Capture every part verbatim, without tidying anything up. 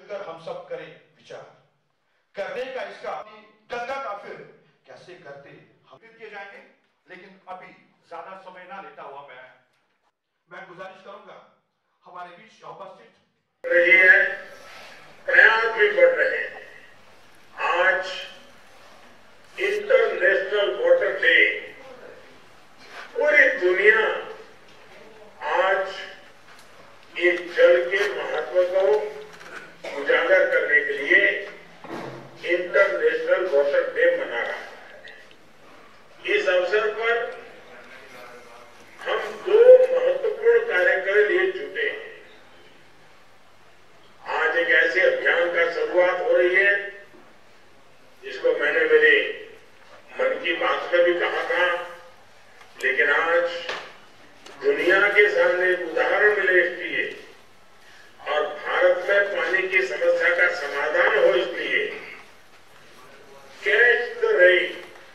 मिलकर हम सब करें विचार करने का। इसका गंगा का फिर कैसे करते हम किए जाएंगे, लेकिन अभी ज्यादा समय ना लेता हुआ मैं मैं गुजारिश करूंगा हमारे बीच उपस्थित रही है, प्रयास भी बढ़ रहे हैं। आज इंटरनेशनल वाटर डे, पूरी दुनिया आज इस जल के महत्व को उजागर करने के लिए इंटरनेशनल वाटर डे मना रहा है। इस अवसर पर हम दो महत्वपूर्ण कार्य के लिए जुटे हैं। आज एक ऐसे अभियान का शुरुआत हो रही है जिसको मैंने मेरे मन की बात में भी कहा था, लेकिन आज दुनिया के सामने एक उदाहरण मिले इसलिए और भारत में पानी की समस्या का समाधान हो इसलिए catch the rain,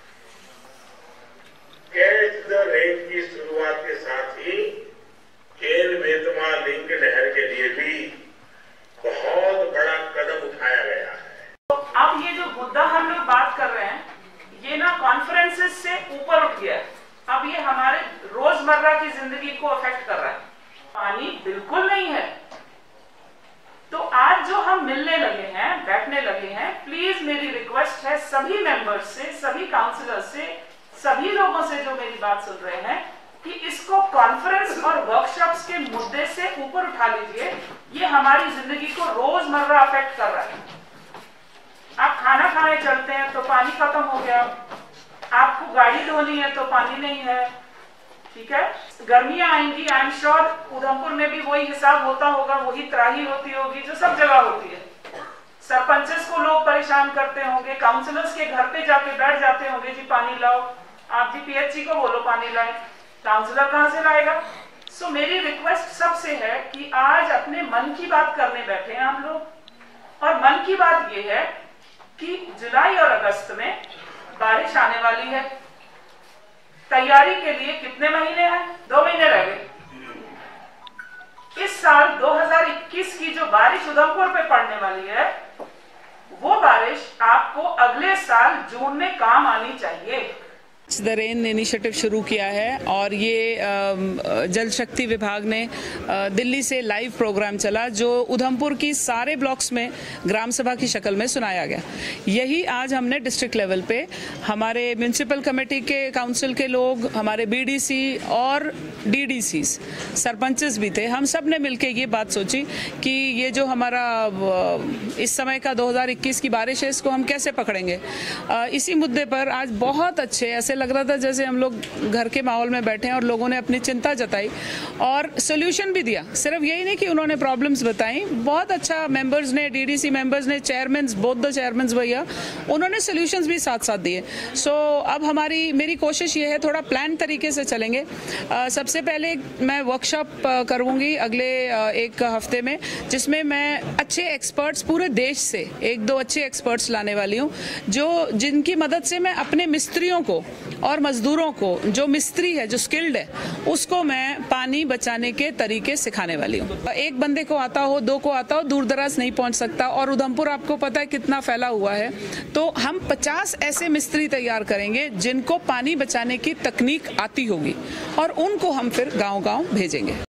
catch the rain की शुरुआत के साथ ही केन बेतवा लिंक नहर के लिए भी बहुत बड़ा कदम उठाया गया है। तो अब ये जो मुद्दा हम लोग बात कर रहे हैं, ये ना कॉन्फ्रेंसेस से ऊपर उठ गया है। अब ये हमारे रोजमर्रा की जिंदगी को अफेक्ट कर रहा है। पानी बिल्कुल नहीं है। तो आज जो हम मिलने लगे हैं, बैठने लगे हैं, प्लीज मेरी रिक्वेस्ट है सभी मेंबर्स से, सभी काउंसिलर्स से, सभी लोगों से जो मेरी बात सुन रहे हैं कि इसको कॉन्फ्रेंस और वर्कशॉप्स के मुद्दे से ऊपर उठा लीजिए। ये हमारी जिंदगी को रोजमर्रा अफेक्ट कर रहा है। आप खाना खाने चलते हैं तो पानी खत्म हो गया, आपको गाड़ी धोनी है तो पानी नहीं है, ठीक है। गर्मियां आएंगी, आई एम श्योर उधमपुर में भी वही हिसाब होता होगा, वही त्राही होती होगी जो सब जगह होती है। सरपंचेस को लोग परेशान करते होंगे, काउंसिलर्स के घर पे जाके बैठ जाते होंगे, जी पानी लाओ, आप जी पीएचसी को बोलो पानी लाए, काउंसिलर कहां से लाएगा। सो so, मेरी रिक्वेस्ट सबसे है कि आज अपने मन की बात करने बैठे हैं हम लोग। और मन की बात ये है कि जुलाई और अगस्त में बारिश आने वाली है। तैयारी के लिए कितने महीने हैं? दो महीने रह गए। इस साल दो हज़ार इक्कीस की जो बारिश उधमपुर पे पड़ने वाली है, वो बारिश आपको अगले साल जून में काम आनी चाहिए। द रेन इनिशिएटिव शुरू किया है और ये जल शक्ति विभाग ने दिल्ली से लाइव प्रोग्राम चला जो उधमपुर की सारे ब्लॉक्स में ग्राम सभा की शक्ल में सुनाया गया। यही आज हमने डिस्ट्रिक्ट लेवल पे हमारे म्यूनिसिपल कमेटी के काउंसिल के लोग, हमारे बीडीसी और डीडीसी, सरपंचेस भी थे, हम सब ने मिलकर ये बात सोची कि ये जो हमारा इस समय का दो हज़ार इक्कीस की बारिश है, इसको हम कैसे पकड़ेंगे। इसी मुद्दे पर आज बहुत अच्छे ऐसे लग रहा था जैसे हम लोग घर के माहौल में बैठे हैं और लोगों ने अपनी चिंता जताई और सोल्यूशन भी दिया। सिर्फ यही नहीं कि उन्होंने प्रॉब्लम्स बताई, बहुत अच्छा मेंबर्स ने, डीडीसी मेंबर्स ने, चेयरमैन, बोथ द चेयरमैन भैया, उन्होंने सोल्यूशंस भी साथ साथ दिए। सो so, अब हमारी मेरी कोशिश ये है थोड़ा प्लान तरीके से चलेंगे। uh, सबसे पहले मैं वर्कशॉप uh, करूंगी अगले uh, एक हफ्ते में, जिसमें मैं अच्छे एक्सपर्ट्स पूरे देश से एक दो अच्छे एक्सपर्ट्स लाने वाली हूँ, जो जिनकी मदद से मैं अपने मिस्त्रियों को और मजदूरों को, जो मिस्त्री है, जो स्किल्ड है, उसको मैं पानी बचाने के तरीके सिखाने वाली हूँ। एक बंदे को आता हो, दो को आता हो, दूर दराज नहीं पहुँच सकता। और उधमपुर आपको पता है कितना फैला हुआ है, तो हम पचास ऐसे मिस्त्री तैयार करेंगे जिनको पानी बचाने की तकनीक आती होगी और उनको हम फिर गाँव गाँव भेजेंगे।